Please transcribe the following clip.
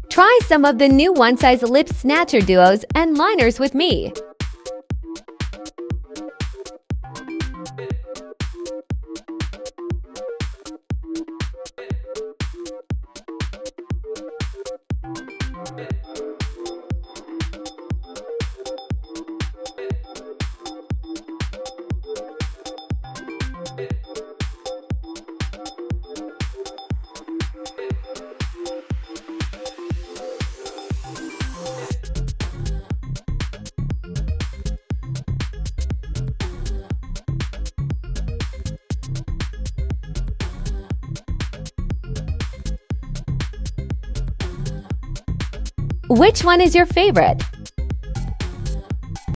Try some of the new one-size lip snatcher duos and liners with me. Which one is your favorite?